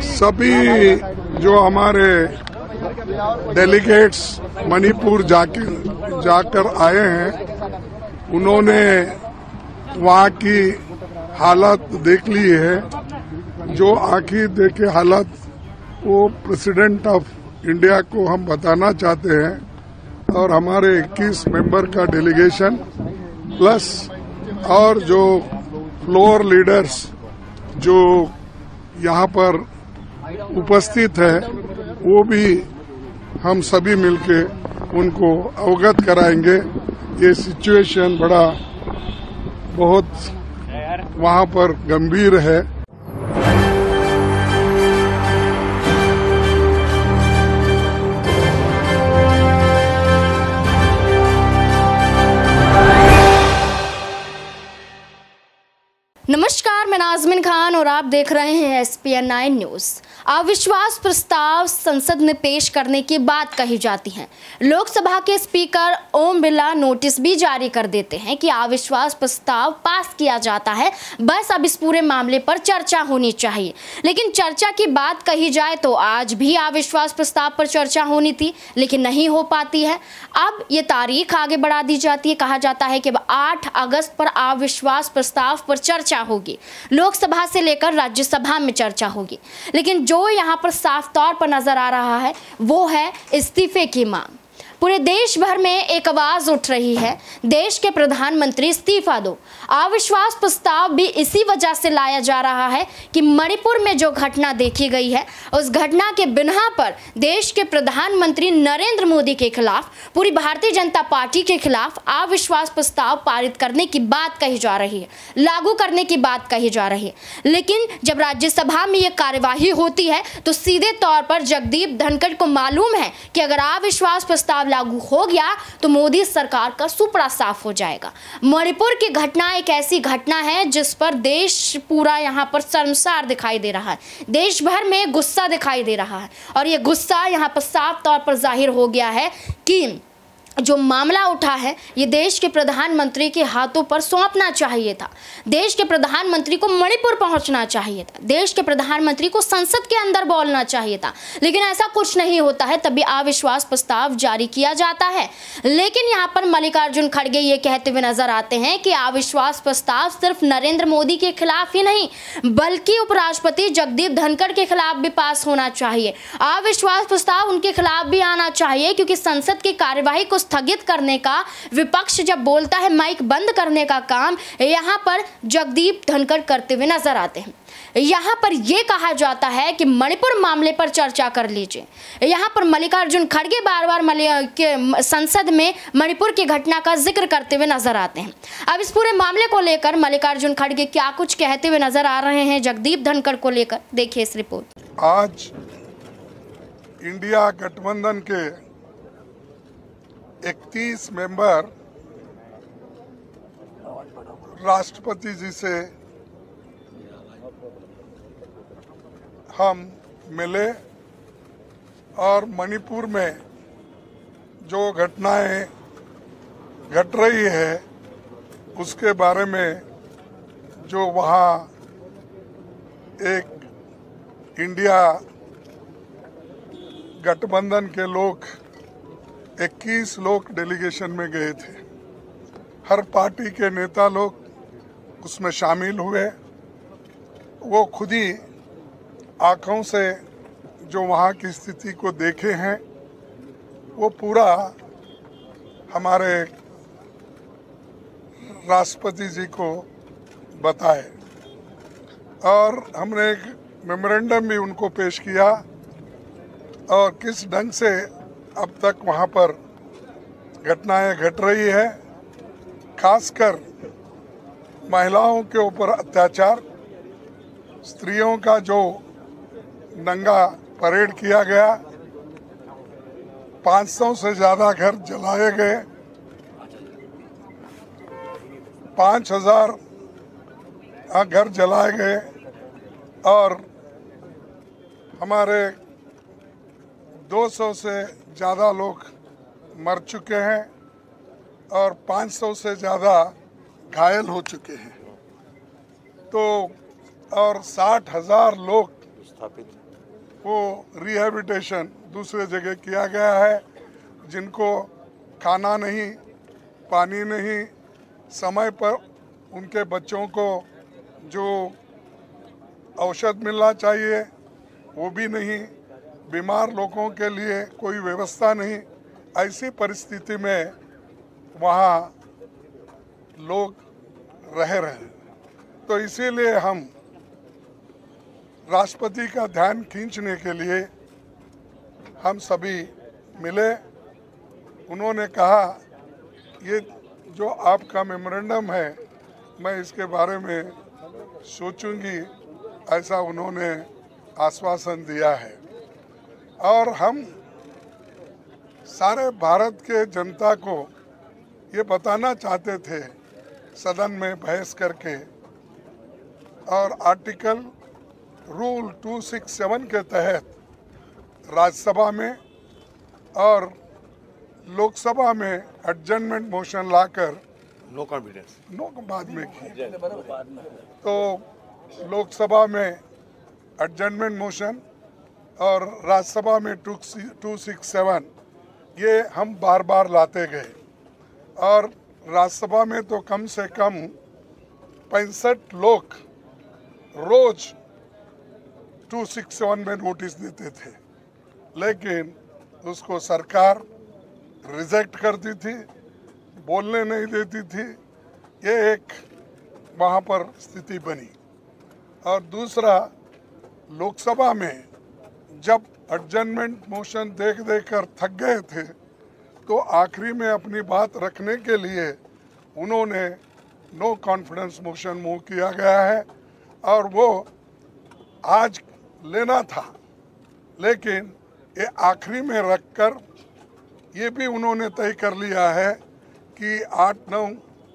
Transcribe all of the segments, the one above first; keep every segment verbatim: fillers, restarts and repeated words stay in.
सभी जो हमारे डेलीगेट्स मणिपुर जाके जाकर आए हैं उन्होंने वहाँ की हालत देख ली है। जो आखिर देखे हालत वो प्रेसिडेंट ऑफ इंडिया को हम बताना चाहते हैं और हमारे इक्कीस मेंबर का डेलीगेशन प्लस और जो फ्लोर लीडर्स जो यहाँ पर उपस्थित है वो भी हम सभी मिलके उनको अवगत कराएंगे। ये सिचुएशन बड़ा बहुत वहाँ पर गंभीर है। नमस्कार, मैं नाज़मीन खान और आप देख रहे हैं S P N nine news. अविश्वास प्रस्ताव संसद में पेश करने की बात कही जाती है। लोकसभा के स्पीकर ओम बिरला नोटिस भी जारी कर देते हैं कि अविश्वास प्रस्ताव पास किया जाता है, बस अब इस पूरे मामले पर चर्चा होनी चाहिए। लेकिन चर्चा की बात कही जाए तो आज भी अविश्वास प्रस्ताव पर चर्चा होनी थी, लेकिन नहीं हो पाती है। अब ये तारीख आगे बढ़ा दी जाती है। कहा जाता है कि आठ अगस्त पर अविश्वास प्रस्ताव पर चर्चा होगी, लोकसभा से लेकर राज्यसभा में चर्चा होगी। लेकिन जो यहाँ पर साफ तौर पर नजर आ रहा है वो है इस्तीफे की मांग। पूरे देश भर में एक आवाज उठ रही है, देश के प्रधानमंत्री इस्तीफा दो। अविश्वास प्रस्ताव भी इसी वजह से लाया जा रहा है कि मणिपुर में जो घटना देखी गई है उस घटना के बिना पर देश के प्रधानमंत्री नरेंद्र मोदी के खिलाफ, पूरी भारतीय जनता पार्टी के खिलाफ अविश्वास प्रस्ताव पारित करने की बात कही जा रही है, लागू करने की बात कही जा रही है। लेकिन जब राज्यसभा में यह कार्यवाही होती है तो सीधे तौर पर जगदीप धनखड़ को मालूम है कि अगर अविश्वास प्रस्ताव लागू हो गया तो मोदी सरकार का सुपड़ा साफ हो जाएगा। मणिपुर की घटना एक ऐसी घटना है जिस पर देश पूरा यहाँ पर शर्मसार दिखाई दे रहा है, देश भर में गुस्सा दिखाई दे रहा है। और ये गुस्सा यहाँ पर साफ तौर पर जाहिर हो गया है कि जो मामला उठा है ये देश के प्रधानमंत्री के हाथों पर सौंपना चाहिए था। देश के प्रधानमंत्री को मणिपुर पहुंचना चाहिए था, देश के प्रधानमंत्री को संसद के अंदर बोलना चाहिए था। लेकिन ऐसा कुछ नहीं होता है, तभी अविश्वास प्रस्ताव जारी किया जाता है। लेकिन यहाँ पर मल्लिकार्जुन खड़गे ये कहते हुए नजर आते हैं कि अविश्वास प्रस्ताव सिर्फ नरेंद्र मोदी के खिलाफ ही नहीं बल्कि उपराष्ट्रपति जगदीप धनखड़ के खिलाफ भी पास होना चाहिए। अविश्वास प्रस्ताव उनके खिलाफ भी आना चाहिए, क्योंकि संसद की कार्यवाही को स्थगित करने का, विपक्ष जब बोलता है माइक बंद करने का काम यहां पर जगदीप धनखड़ करते हुए नजर आते हैं। यहां पर यह कहा जाता है कि मणिपुर मामले पर चर्चा कर लीजिए। यहां पर मल्लिकार्जुन खड़गे बार बार के संसद में मणिपुर की घटना का जिक्र करते हुए नजर आते हैं। अब इस पूरे मामले को लेकर मल्लिकार्जुन खड़गे क्या कुछ कहते हुए नजर आ रहे हैं जगदीप धनखड़ को लेकर, देखिए इस रिपोर्ट। आज इंडिया गठबंधन के इकतीस मेंबर राष्ट्रपति जी से हम मिले और मणिपुर में जो घटनाएं घट रही है उसके बारे में, जो वहाँ एक इंडिया गठबंधन के लोग इक्कीस लोग डेलीगेशन में गए थे, हर पार्टी के नेता लोग उसमें शामिल हुए। वो खुद ही आँखों से जो वहाँ की स्थिति को देखे हैं वो पूरा हमारे राष्ट्रपति जी को बताए और हमने एक मेमोरेंडम भी उनको पेश किया और किस ढंग से अब तक वहाँ पर घटनाएं घट रही है, खासकर महिलाओं के ऊपर अत्याचार, स्त्रियों का जो नंगा परेड किया गया, पाँच सौ से ज़्यादा घर जलाए गए, पाँच हजार घर जलाए गए और हमारे दो सौ से ज़्यादा लोग मर चुके हैं और पाँच सौ से ज़्यादा घायल हो चुके हैं। तो और साठ हजार लोग वो रिहैबिलिटेशन दूसरे जगह किया गया है। जिनको खाना नहीं, पानी नहीं, समय पर उनके बच्चों को जो औषध मिलना चाहिए वो भी नहीं, बीमार लोगों के लिए कोई व्यवस्था नहीं। ऐसी परिस्थिति में वहाँ लोग रह रहे हैं। तो इसीलिए हम राष्ट्रपति का ध्यान खींचने के लिए हम सभी मिले। उन्होंने कहा ये जो आपका मेमोरेंडम है मैं इसके बारे में सोचूंगी, ऐसा उन्होंने आश्वासन दिया है। और हम सारे भारत के जनता को ये बताना चाहते थे सदन में बहस करके, और आर्टिकल रूल दो सौ सड़सठ के तहत राज्यसभा में और लोकसभा में एडजर्नमेंट मोशन लाकर नो कॉन्फिडेंस नो बाद में की, तो लोकसभा में एडजर्नमेंट मोशन और राज्यसभा में दो सौ सड़सठ ये हम बार बार लाते गए। और राज्यसभा में तो कम से कम पैंसठ लोग रोज दो सौ सड़सठ में नोटिस देते थे, लेकिन उसको सरकार रिजेक्ट करती थी, बोलने नहीं देती थी। ये एक वहाँ पर स्थिति बनी। और दूसरा, लोकसभा में जब एडजर्नमेंट मोशन देख देख कर थक गए थे तो आखिरी में अपनी बात रखने के लिए उन्होंने नो कॉन्फिडेंस मोशन मूव किया गया है, और वो आज लेना था, लेकिन ये आखिरी में रखकर ये भी उन्होंने तय कर लिया है कि आठ नौ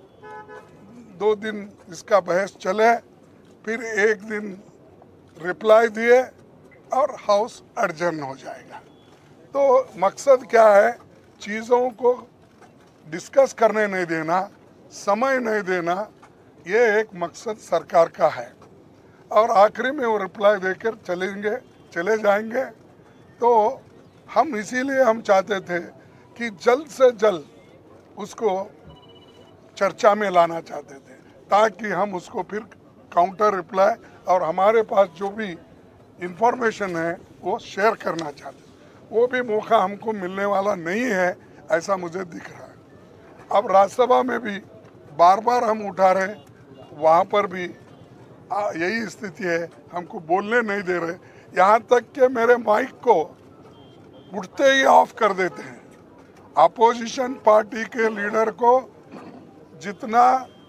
दो दिन इसका बहस चले, फिर एक दिन रिप्लाई दिए और हाउस एडजर्न हो जाएगा। तो मकसद क्या है, चीज़ों को डिस्कस करने नहीं देना, समय नहीं देना, ये एक मकसद सरकार का है। और आखिरी में वो रिप्लाई देकर चलेंगे चले जाएंगे। तो हम इसीलिए हम चाहते थे कि जल्द से जल्द उसको चर्चा में लाना चाहते थे, ताकि हम उसको फिर काउंटर रिप्लाई और हमारे पास जो भी इंफॉर्मेशन है वो शेयर करना चाहते हैं। वो भी मौका हमको मिलने वाला नहीं है, ऐसा मुझे दिख रहा है। अब राज्यसभा में भी बार बार हम उठा रहे, वहाँ पर भी यही स्थिति है, हमको बोलने नहीं दे रहे। यहाँ तक कि मेरे माइक को उठते ही ऑफ कर देते हैं। अपोजिशन पार्टी के लीडर को जितना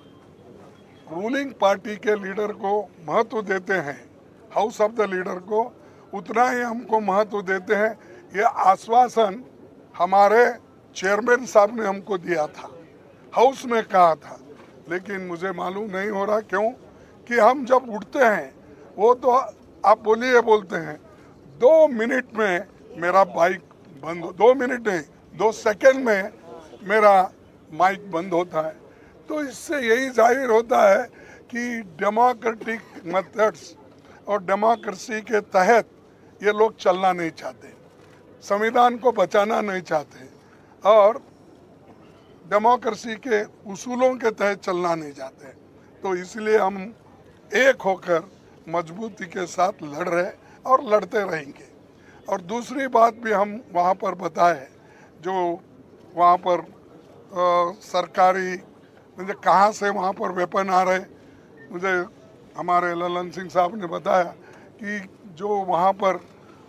रूलिंग पार्टी के लीडर को महत्व देते हैं, हाउस ऑफ द लीडर को, उतना ही हमको महत्व देते हैं। ये आश्वासन हमारे चेयरमैन साहब ने हमको दिया था, हाउस में कहा था, लेकिन मुझे मालूम नहीं हो रहा क्यों कि हम जब उठते हैं वो तो आप बोलिए बोलते हैं, दो मिनट में मेरा माइक बंद, दो मिनट नहीं दो सेकंड में मेरा माइक बंद होता है। तो इससे यही जाहिर होता है कि डेमोक्रेटिक मेथड्स और डेमोक्रेसी के तहत ये लोग चलना नहीं चाहते, संविधान को बचाना नहीं चाहते और डेमोक्रेसी के उसूलों के तहत चलना नहीं चाहते। तो इसलिए हम एक होकर मजबूती के साथ लड़ रहे और लड़ते रहेंगे। और दूसरी बात भी हम वहाँ पर बताए, जो वहाँ पर आ, सरकारी मुझे कहाँ से वहाँ पर वेपन आ रहे, मुझे हमारे ललन सिंह साहब ने बताया कि जो वहाँ पर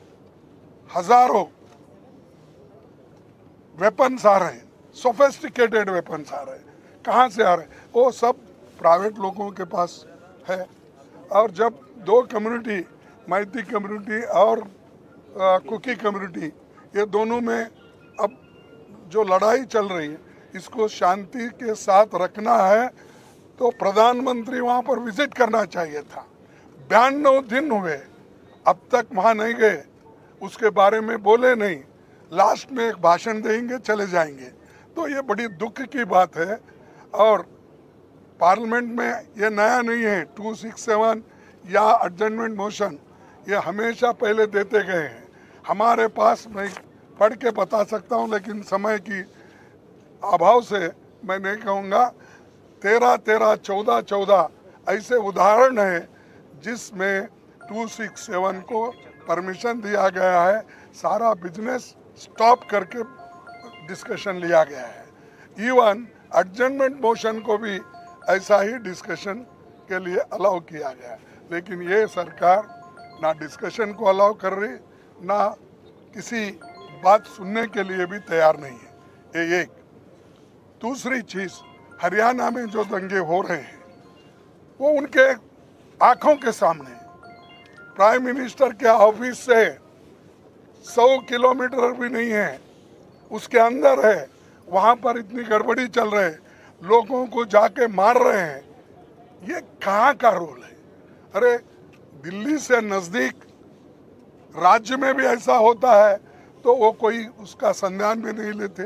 हजारों वेपन्स आ रहे हैं, सोफिस्टिकेटेड वेपन्स आ रहे हैं, कहाँ से आ रहे हैं, वो सब प्राइवेट लोगों के पास है। और जब दो कम्युनिटी, मैती कम्युनिटी और आ, कुकी कम्युनिटी, ये दोनों में अब जो लड़ाई चल रही है इसको शांति के साथ रखना है, तो प्रधानमंत्री वहाँ पर विजिट करना चाहिए था। बयानवे दिन हुए अब तक वहाँ नहीं गए, उसके बारे में बोले नहीं, लास्ट में एक भाषण देंगे चले जाएंगे। तो ये बड़ी दुख की बात है। और पार्लियामेंट में ये नया नहीं है, दो सौ सड़सठ या एडजर्नमेंट मोशन, ये हमेशा पहले देते गए हैं। हमारे पास मैं पढ़ के बता सकता हूँ, लेकिन समय की अभाव से मैं नहीं कहूँगा। तेरह तेरह चौदह चौदह ऐसे उदाहरण हैं जिसमें टू सिक्स सेवन को परमिशन दिया गया है, सारा बिजनेस स्टॉप करके डिस्कशन लिया गया है। इवन एडजमेंट मोशन को भी ऐसा ही डिस्कशन के लिए अलाउ किया गया है, लेकिन ये सरकार ना डिस्कशन को अलाउ कर रही, ना किसी बात सुनने के लिए भी तैयार नहीं है। ये एक। दूसरी चीज़, हरियाणा में जो दंगे हो रहे हैं वो उनके आंखों के सामने, प्राइम मिनिस्टर के ऑफिस से सौ किलोमीटर भी नहीं है, उसके अंदर है। वहाँ पर इतनी गड़बड़ी चल रही है, लोगों को जाके मार रहे हैं। ये कहाँ का रोल है? अरे दिल्ली से नज़दीक राज्य में भी ऐसा होता है तो वो कोई उसका संज्ञान भी नहीं लेते,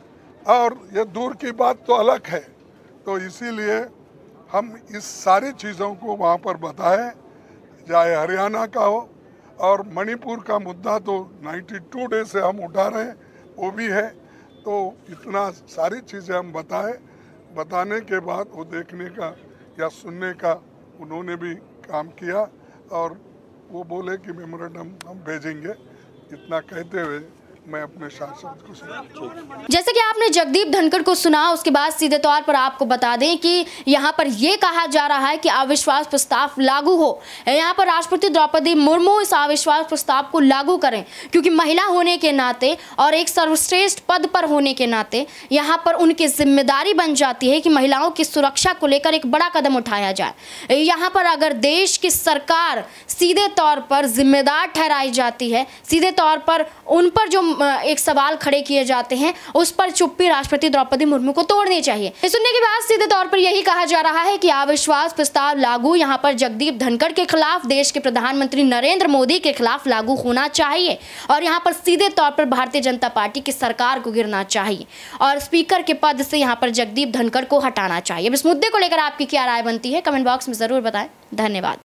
और ये दूर की बात तो अलग है। तो इसीलिए हम इस सारी चीज़ों को वहाँ पर बताएं, चाहे हरियाणा का हो, और मणिपुर का मुद्दा तो बानवे डे से हम उठा रहे हैं, वो भी है। तो इतना सारी चीज़ें हम बताएं, बताने के बाद वो देखने का या सुनने का उन्होंने भी काम किया, और वो बोले कि मेमोरेंडम हम भेजेंगे। इतना कहते हुए मैं अपने शासन को सुना। जैसे कि आपने जगदीप धनखड़ को सुना, उसके बाद सीधे तौर पर आपको बता दें कि यहाँ पर यह कहा जा रहा है कि अविश्वास प्रस्ताव लागू हो। यहाँ पर राष्ट्रपति द्रौपदी मुर्मू इस अविश्वास प्रस्ताव को लागू करें, क्योंकि महिला होने के नाते और एक सर्वश्रेष्ठ पद पर होने के नाते यहाँ पर उनकी जिम्मेदारी बन जाती है कि महिलाओं की सुरक्षा को लेकर एक बड़ा कदम उठाया जाए। यहाँ पर अगर देश की सरकार सीधे तौर पर जिम्मेदार ठहराई जाती है, सीधे तौर पर उन पर जो एक सवाल खड़े किए जाते हैं, उस पर चुप्पी राष्ट्रपति द्रौपदी मुर्मू को तोड़नी चाहिए। इस सुनने के बाद सीधे तौर पर यही कहा जा रहा है कि अविश्वास प्रस्ताव लागू यहाँ पर जगदीप धनखड़ के खिलाफ, देश के प्रधानमंत्री नरेंद्र मोदी के खिलाफ लागू होना चाहिए, और यहाँ पर सीधे तौर पर भारतीय जनता पार्टी की सरकार को गिरना चाहिए, और स्पीकर के पद से यहाँ पर जगदीप धनखड़ को हटाना चाहिए। इस मुद्दे को लेकर आपकी क्या राय बनती है, कमेंट बॉक्स में जरूर बताएं। धन्यवाद।